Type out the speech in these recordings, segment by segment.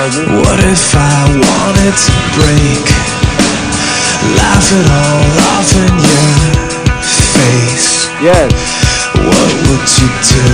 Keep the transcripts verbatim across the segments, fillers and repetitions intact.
lagi. What if I wanted to break, laugh it all off in your face? Yes. What would you do?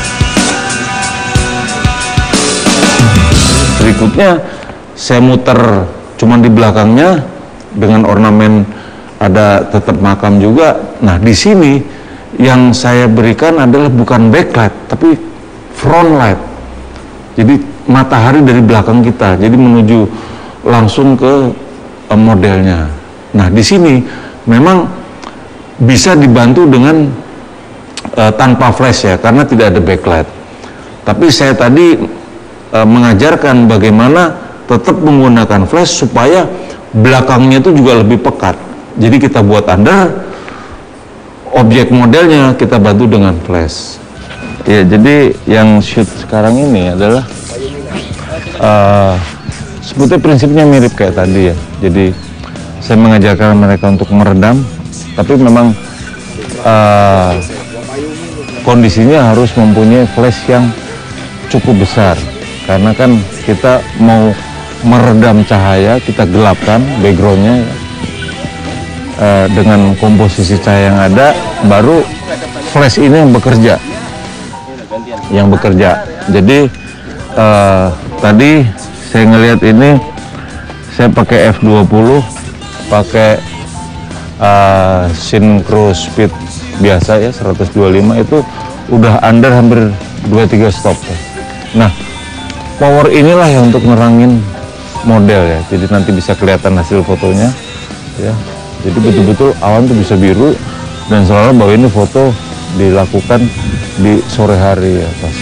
Berikutnya saya muter cuman di belakangnya dengan ornamen ada tetap makam juga. Nah di sini yang saya berikan adalah bukan backlight tapi front light. Jadi matahari dari belakang kita, jadi menuju langsung ke uh, modelnya. Nah di sini memang bisa dibantu dengan uh, tanpa flash ya, karena tidak ada backlight. Tapi saya tadi uh, mengajarkan bagaimana tetap menggunakan flash supaya belakangnya itu juga lebih pekat. Jadi kita buat under, objek modelnya kita bantu dengan flash. Ya, jadi yang shoot sekarang ini adalah uh, sebetulnya prinsipnya mirip kayak tadi ya. Jadi saya mengajarkan mereka untuk meredam, tapi memang uh, kondisinya harus mempunyai flash yang cukup besar, karena kan kita mau meredam cahaya, kita gelapkan backgroundnya uh, dengan komposisi cahaya yang ada, baru flash ini yang bekerja. yang bekerja. Jadi uh, tadi saya ngelihat ini saya pakai F dua puluh, pakai uh, synchro speed biasa ya seratus dua puluh lima, itu udah under hampir dua tiga stop. Nah power inilah yang untuk nerangin model ya, jadi nanti bisa kelihatan hasil fotonya ya. Jadi betul-betul awan tuh bisa biru, dan seolah bahwa ini foto dilakukan di sore hari ya pas.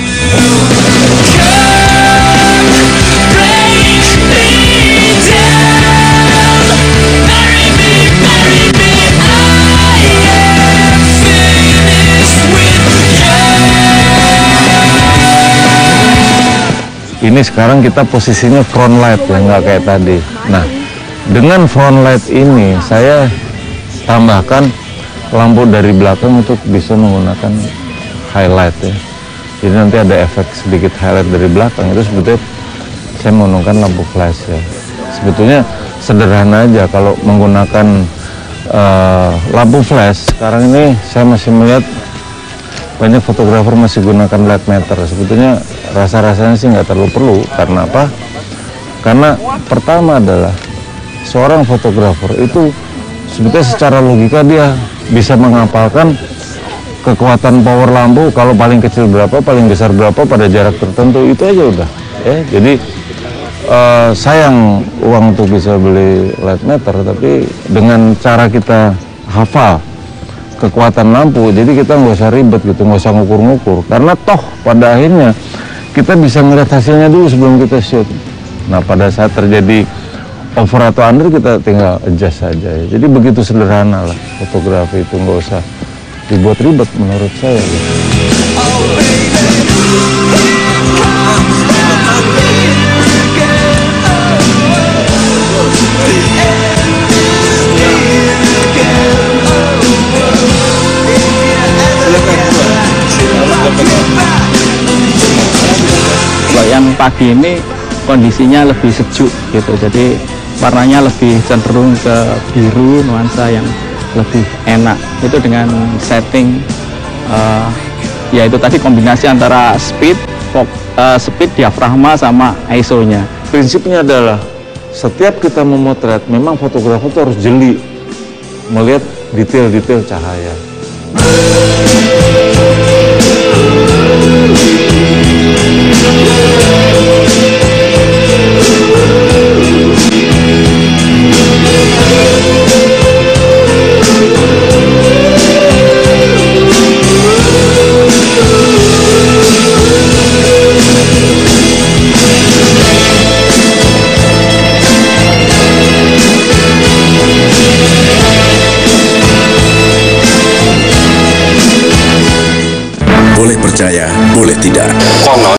Ini sekarang kita posisinya front light ya, nggak kayak tadi. Nah dengan front light ini saya tambahkan lampu dari belakang untuk bisa menggunakan highlight ya. Jadi nanti ada efek sedikit highlight dari belakang, itu sebetulnya saya menggunakan lampu flash ya. Sebetulnya sederhana aja kalau menggunakan uh, lampu flash. Sekarang ini saya masih melihat banyak fotografer masih gunakan light meter. Sebetulnya rasa-rasanya sih nggak terlalu perlu. Karena apa? Karena pertama adalah seorang fotografer itu sebetulnya secara logika dia bisa menghafalkan kekuatan power lampu, kalau paling kecil berapa, paling besar berapa pada jarak tertentu, itu aja udah ya. Jadi uh, sayang uang untuk bisa beli light meter, tapi dengan cara kita hafal kekuatan lampu, jadi kita nggak usah ribet gitu, nggak usah ngukur-ngukur, karena toh pada akhirnya kita bisa ngeliat hasilnya dulu sebelum kita shoot. Nah pada saat terjadi over atau under kita tinggal adjust saja ya. Jadi begitu sederhana lah fotografi itu, nggak usah dibuat ribet menurut saya. Kalau yang pagi ini kondisinya lebih sejuk gitu, jadi warnanya lebih cenderung ke biru, nuansa yang lebih enak. Itu dengan setting uh, ya itu tadi kombinasi antara speed, fog, uh, speed, diafragma sama I S O-nya. Prinsipnya adalah setiap kita memotret memang fotografer itu harus jeli melihat detail-detail cahaya. We'll be right back.